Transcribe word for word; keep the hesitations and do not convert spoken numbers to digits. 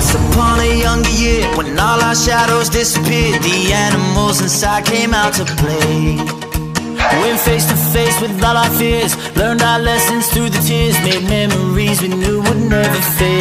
Once upon a younger year, when all our shadows disappeared, the animals inside came out to play. Went face to face with all our fears, learned our lessons through the tears, made memories we knew would never fade.